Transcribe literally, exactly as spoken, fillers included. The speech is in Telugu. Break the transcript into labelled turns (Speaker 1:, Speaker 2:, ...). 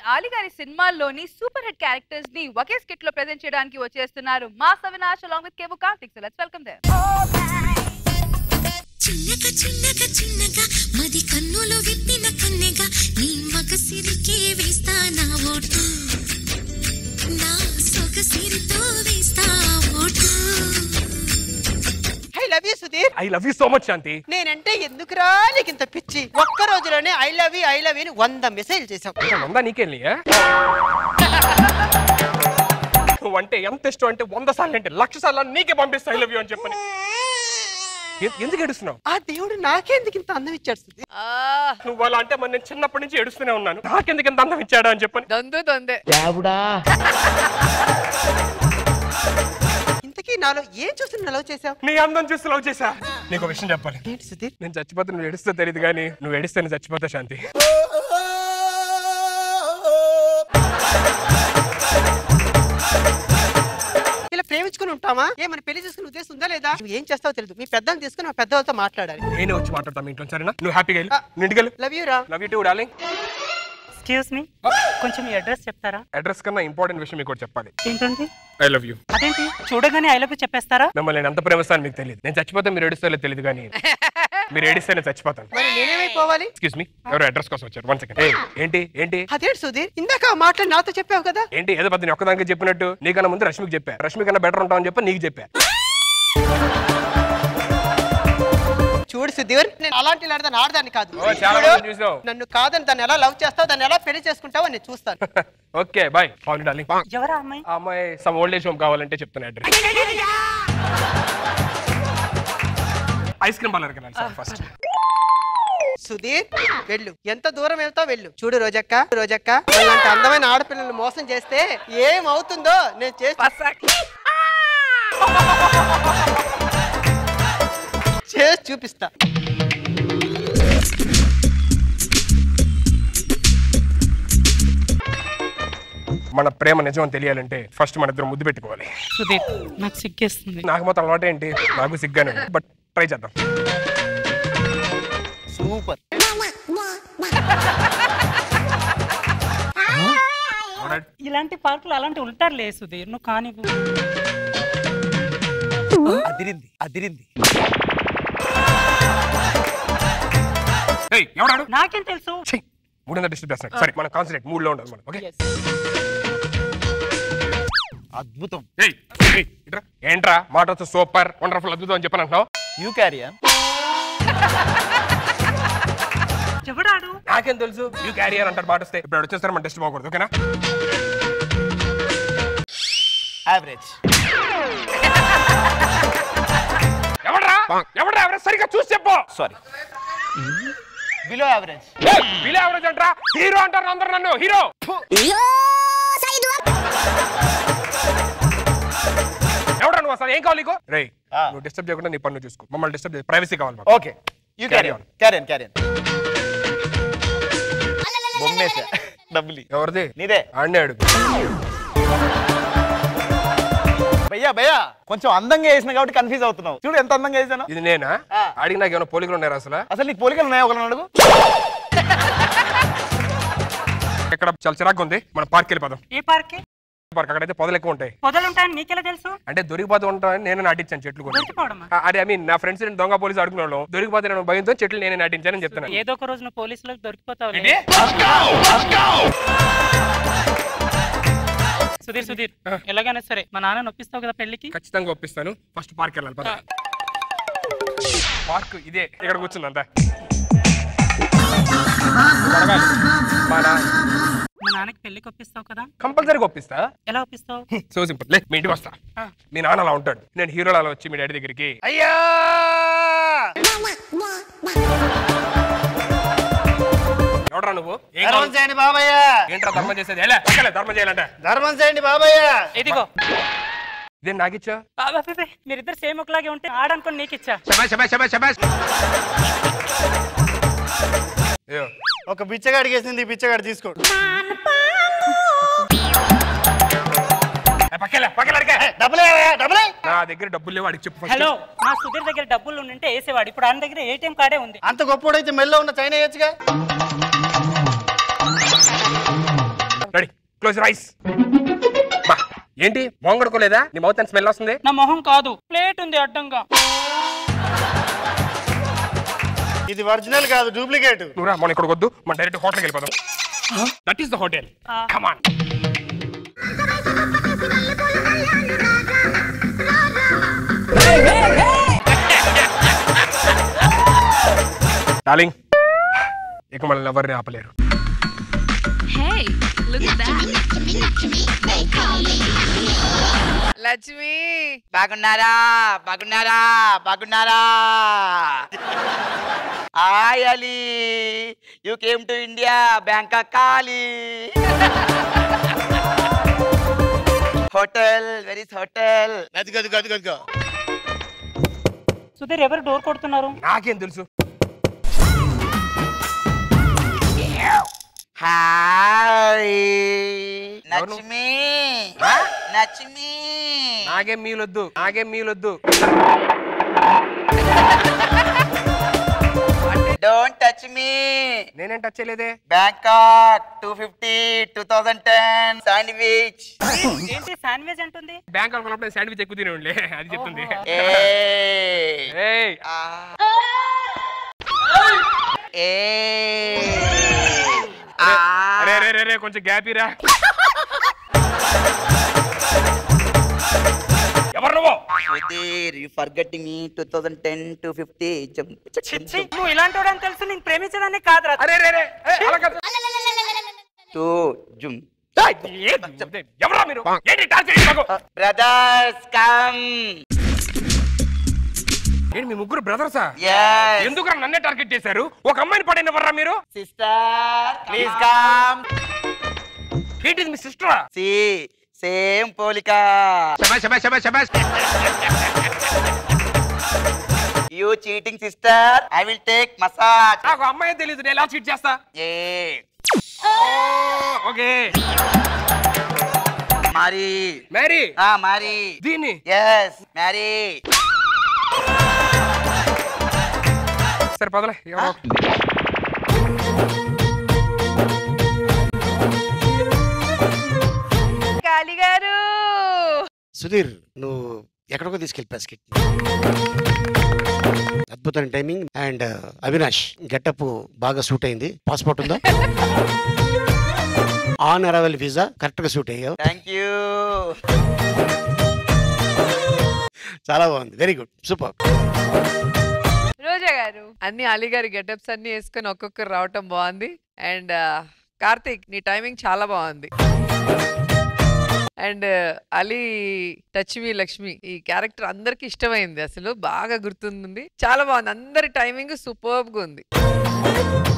Speaker 1: ఆలి గారి సినిమాల్లోని సూపర్ హిట్ క్యారెక్టర్స్ ని ఒకే స్కిట్ లో ప్రెజెంట్ చేయడానికి వచ్చేస్తున్నారు mass Avinash along with Kevvu Karthik. So let's welcome them.
Speaker 2: చిన్నగా చిన్నగా చిన్నగా మది కన్నులో విప్పిన కన్నెగా నీ మగసిరికే వేస్తా నా ఓటు నా సొగసిరితో వేస్తా ఓటు.
Speaker 3: I love you Sudheer.
Speaker 4: I love you so much Shanti.
Speaker 3: నేనంటే ఎందుకురా నీకు ఇంత పిచ్చి? ఒక్క రోజులోనే I love you I love you వంద మెసేజ్ చేసావు.
Speaker 4: వంద నీకెళ్ళి నువ్వు అంటే ఎంత ఇష్టం అంటే వంద సార్లు అంటే లక్ష సార్లు నీకే పంపిస్తా ఐ లవ్ యూ అని చెప్పని. ఎందుకు ఏడుస్తున్నావు?
Speaker 3: ఆ దేవుడు నాకెందుకు ఇంత అందం ఇచ్చాడు సుధీర్?
Speaker 4: నువ్వు అలా అంటే మరి నేను చిన్నప్పటి నుంచి ఏడుస్తూనే ఉన్నాను. నాకెందుకు ఇంత అందం ఇచ్చాడా అని చెప్పని.
Speaker 1: దొందు దొందే
Speaker 3: దేవుడా. ఇంతకీ నాలో ఏం చూసి నువ్వు లవ్ చేసావు?
Speaker 4: నీ అందం చూసి లవ్ చేసా. నీకు విషయం చెప్పాలి.
Speaker 3: ఏంటి సుధీర్?
Speaker 4: నేను చచ్చిపోతే నువ్వు ఏడుస్తా తెలియదు కానీ నువ్వు ఏడిస్తే నేను చచ్చిపోతా శాంతి.
Speaker 3: ఇలా ప్రేమించుకుని ఉంటామా? ఏమని పెళ్లి చేసుకుని ఉద్దేశం ఉందా లేదా? నువ్వు ఏం చేస్తావో తెలియదు. మీ పెద్దలు తీసుకుని మా పెద్దవాళ్ళతో మాట్లాడాలి.
Speaker 4: నేనే వచ్చి మాట్లాడతాను ఇంట్లో, సరేనా? నువ్వు హ్యాపీగా వెళ్ళు, ఇంటికి వెళ్ళు.
Speaker 3: లవ్ యూ రా.
Speaker 4: Love you too darling.
Speaker 5: Excuse me, కొంచెం మీ అడ్రస్ చెప్తారా?
Speaker 4: అడ్రస్ కన్నా ఇంపార్టెంట్ విషయం మీకు చెప్పాలి.
Speaker 5: ఏంటండి?
Speaker 4: I love you.
Speaker 5: అదేంటి చూడగానే ఐ లవ్ యూ చెప్పేస్తారా?
Speaker 4: మిమ్మల్ని నేను ఎంత ప్రేమిస్తాను మీకు తెలియదు. నేను చచ్చిపోతే మీరు ఏడుస్తారో తెలియదు కానీ మీరు ఏడిస్తే నేను చచ్చిపోతాను.
Speaker 3: మరి నేనేమైపోవాలి?
Speaker 4: ఎక్స్క్యూజ్ మీ, ఎవరు అడ్రస్ కోసం వచ్చారు? One second. ఏంటి ఏంటి
Speaker 3: అదేంటి సుధీర్? ఇందాక మాట్లాడి నాతో చెప్పావు కదా.
Speaker 4: ఏంటి ఏదో పెద్ద ఒక్కదానికి చెప్పినట్టు? నీకన్నా ముందు రష్మికి చెప్పా. రష్మి కన్నా బెటర్ ఉంటామని చెప్పి నీకు చెప్పా.
Speaker 3: చూడు సుధీర్, నేను అలాంటి ఆడదాన్ని ఆడదాన్ని కాదు. నన్ను కాదని దాన్ని ఎలా లవ్ చేస్తావు, దాన్ని ఎలా పెళ్లి చేసుకుంటావు అని చూస్తాను.
Speaker 4: Okay bye. Call darling.
Speaker 5: ఎవరా అమ్మాయి?
Speaker 4: ఆ అమ్మాయి సమ్ ఓల్డ్ ఏజ్ హోమ్ కావాలంటే చెప్తాను అడ్రస్. ఐస్ క్రీమ్ పార్లర్కి వెళ్ళాలి సార్ ఫస్ట్.
Speaker 3: సుధీర్ వెళ్ళు, ఎంత దూరం వెళ్తావు వెళ్ళు. చూడు రోజక్క, రోజక్క అలాంటి అందమైన ఆడపిల్లలు మోసం చేస్తే ఏమవుతుందో నేను చేసి చేసి చూపిస్తా.
Speaker 4: మన ప్రేమ నిజం తెలియాలంటే ఫస్ట్ మన ఇద్దరు ముద్దు పెట్టుకోవాలి.
Speaker 5: సుధీర్ నాకు సిగ్గేస్తుంది.
Speaker 4: నాకు మాత్రం అలవాటు ఏంటి? నాకు సిగ్గానే, బట్ ట్రై చేద్దాం.
Speaker 3: సూపర్.
Speaker 5: ఇలాంటి పార్కులు అలాంటి ఉంటారులే సుధీర్, నువ్వు కానీ.
Speaker 3: అదిరింది అదిరింది.
Speaker 5: నాకేం తెలుసు?
Speaker 4: మూడొందల డిస్టర్బ్ చేస్తాను. సరే మనం కాన్సన్ట్రేట్ మూడ్ లో ఉండాలి మనం. ఓకే
Speaker 3: అద్భుతం.
Speaker 4: ఏంట్రా మాట వచ్చి సూపర్ వండర్ఫుల్ అద్భుతం అని చెప్పని అంటున్నావు?
Speaker 3: You carry on.
Speaker 5: ఎవడాడు?
Speaker 4: నాకేం తెలుసు? యూ క్యారియర్ అంటారు మాట వస్తే. ఇప్పుడు వచ్చేస్తారు మన టెస్ట్ బాగకూడదు. ఓకేనా?
Speaker 3: యావరేజ్.
Speaker 4: ఎవడ్రా ఎవడ్రా ఎవరు? సరిగ్గా చూసి చెప్పు.
Speaker 3: Sorry, below average.
Speaker 4: Below average అంటారా? హీరో అంటారు అందరు నన్ను. హీరో ఎవడ్రా నువ్వు? అసలు ఏం కావాలి నీకు? రే నువ్వు డిస్టర్బ్ చేయకుండా నీ పన్ను చూసుకో. మమ్మల్ని డిస్టర్బ్ చేసి ప్రైవసీ కావాలి మాకు.
Speaker 3: Okay you carry on. Carry on carry on. బొమ్మేసా డబ్బులి.
Speaker 4: ఎవరిది?
Speaker 3: నీదే.
Speaker 4: ఆడనే అడుగు.
Speaker 3: భయ్యా భయ్యా కొంచెం అందంగా వేసిన కాబట్టి కన్ఫ్యూజ్ అవుతున్నావు. చూడు ఎంత అందంగా వేసాను.
Speaker 4: ఇది నేనా? అడిగి నాకు ఏమైనా పోలికలు ఉన్నాయా? అసలు
Speaker 3: అసలు నీకు పోలికలు ఉన్నాయా? ఒకరిని అడుగు.
Speaker 4: ఎక్కడ చాలా చిరాకు ఉంది, మనం పార్క్ వెళ్ళిపోదాం.
Speaker 5: ఏ పార్క్?
Speaker 4: పార్క్. అక్కడైతే పొదలు ఎక్కువ ఉంటాయి.
Speaker 5: పొదలు ఉంటాయని నీకెలా తెలుసు?
Speaker 4: అంటే దొరికిపోతూ ఉంటాయని నేను నాటించాను చెట్లు కూడా. అదే ఐ మీన్ నా ఫ్రెండ్స్ దొంగ పోలీసు అడుగున్నాను. దొరికిపోతే నేను భయంతో చెట్లు నేనే నాటించానని చెప్తాను.
Speaker 5: ఏదో ఒక రోజు నువ్వు పోలీసులకు దొరికిపోతావు. సుధీర్ సుధీర్ ఎలాగైనా సరే మా నాన్న ఒప్పిస్తావు కదా పెళ్లికి?
Speaker 4: ఖచ్చితంగా ఒప్పిస్తాను. ఫస్ట్ పార్క్ వెళ్ళాలి. పార్క్ ఇదే, ఇక్కడ కూర్చుందంతా.
Speaker 5: మా నాన్నకి పెళ్లికి ఒప్పిస్తావు కదా?
Speaker 4: కంపల్సరీగా ఒప్పిస్తా.
Speaker 5: ఎలా ఒప్పిస్తావు?
Speaker 4: So simple. లే మీ ఇంటికి వస్తా. మీ నాన్న అలా ఉంటాడు, నేను హీరోలో అలా వచ్చి మీ డాడీ దగ్గరికి అయ్యా ఎవడరా నువ్వు?
Speaker 3: ధర్మం చేయండి బాబయ్య.
Speaker 4: ఏంట్రా ధర్మం చేసేది? ధర్మం చేయాలంటే
Speaker 3: ధర్మం చేయండి బాబయ్య.
Speaker 5: ఇదిగో
Speaker 4: ఇదే నాకిచ్చా.
Speaker 5: మీరిద్దరు సేమ్ ఒకలాగే ఉంటే ఆడనుకోని నీకు ఇచ్చా.
Speaker 3: ఒక బిచ్చగాడికి వేసింది, బిచ్చగాడు తీసుకోడు.
Speaker 4: నా దగ్గర డబ్బులు లేవు, అడిగి చెప్పు.
Speaker 5: హలో, మా సుధీర్ దగ్గర డబ్బులు ఉంటే వేసేవాడు. ఇప్పుడు ఆయన దగ్గర ఏటీఎం కార్డే ఉంది.
Speaker 3: అంత గొప్పోడైతే మెల్లో ఉన్న చైనా వేయచ్చుగా.
Speaker 4: రెడీ క్లోజ్ రైస్. ఏంటి మొహం కడుకోలేదా? నీ మౌత్ అండ్ స్మెల్ వస్తుంది.
Speaker 5: నా మొహం కాదు, ప్లేట్ ఉంది అడ్డంగా.
Speaker 6: ఇది ఒరిజినల్ కాదు, డూప్లికేట్.
Speaker 4: నువ్వు రా, మనం ఇక్కడ వద్దు, మనం డైరెక్ట్ హోటల్కి వెళ్ళిపోదాం. That is the hotel. Come on. Darling, ఇక మనల్ని ఎవరిని ఆపలేరు.
Speaker 1: లక్ష్మి
Speaker 7: బాగున్నారా బాగున్నారా బాగున్నారా? Hi Ali, you came to India, Bangkok కాలి. Hotel, where is hotel?
Speaker 6: అదిగో అదిగో అదిగో అదిగో.
Speaker 5: సుధీర్, ఎవరు డోర్ కొడుతున్నారు?
Speaker 4: నాకేం తెలుసు.
Speaker 7: హాయ్ లక్ష్మి, లక్ష్మి.
Speaker 4: నాకేం మీలొద్దు, నాకేం మీలొద్దు.
Speaker 7: Don't touch me.
Speaker 4: నేనేం టచ్ చేయలేదే.
Speaker 7: Bangkok two fifty two thousand ten sandwich.
Speaker 5: ఏంటి శాండ్విచ్ అంటుంది?
Speaker 4: బ్యాంక్ అనుకున్నప్పుడు శాండ్విచ్ ఎక్కువ తినేవాళ్ళే, అది చెప్తుంది.
Speaker 7: ఏయ్
Speaker 4: రే రే రే కొంచెం గ్యాప్ ఇరా. ఎవరు నువ్వు?
Speaker 7: Sudheer, you forgetting me two thousand ten two fifty.
Speaker 5: నువ్వు ఇలాంటి వాడు అని తెలుసు, నేను ప్రేమించడాన్ని కాదురా.
Speaker 4: అరే రే రే అలా కాదు.
Speaker 7: టూ జుమ్.
Speaker 4: ఎవరా మీరు? ఏంటి టార్చర్ నాకు?
Speaker 7: Brothers come.
Speaker 4: ఏంటి మీ ముగ్గురు బ్రదర్సా?
Speaker 7: yes.
Speaker 4: ఎందుకు నన్నే టార్గెట్ చేశారు? ఒక అమ్మాయిని పడైనవర్రా మీరు?
Speaker 7: Sister please come.
Speaker 4: ఏంటిది మీ సిస్టరా?
Speaker 7: సి సేమ్ పోలిక.
Speaker 4: శబాష్ శబాష్ శబాష్ శబాష్.
Speaker 7: You cheating sister, I will take massage.
Speaker 4: నాకు అమ్మాయి తెలియదు, నేను ఎలా చీట్ చేస్తా?
Speaker 7: ఏ
Speaker 4: ఓకే.
Speaker 7: మరి
Speaker 4: మ్యారీ.
Speaker 7: ఆ మరి
Speaker 4: దీన్ని.
Speaker 7: yes marry.
Speaker 4: సరే పదలే. ఎవరో
Speaker 1: కాళీ గారు.
Speaker 6: సుధీర్, నువ్వు ఎక్కడికో తీసుకెళ్ళిపా స్కిట్. అద్భుతమైన టైమింగ్. అండ్ అవినాష్ గెటప్ బాగా సూట్ అయింది. పాస్పోర్ట్ ఉందా? ఆన్ అరైవల్ వీసా కరెక్ట్ గా సూట్ అయ్యావు.
Speaker 7: Thank you.
Speaker 6: చాలా బాగుంది, వెరీ గుడ్, సూపర్.
Speaker 1: రోజా గారు.
Speaker 8: అన్ని అలీ గారి గెటప్స్ అన్ని వేసుకొని ఒక్కొక్కరు రావటం బాగుంది. అండ్ కార్తీక్, నీ టైమింగ్ చాలా బాగుంది. అండ్ అలీ టచ్ మీ లక్ష్మి, ఈ క్యారెక్టర్ అందరికి ఇష్టమైంది, అసలు బాగా గుర్తుంది, చాలా బాగుంది. అందరి టైమింగ్ సూపర్గా ఉంది.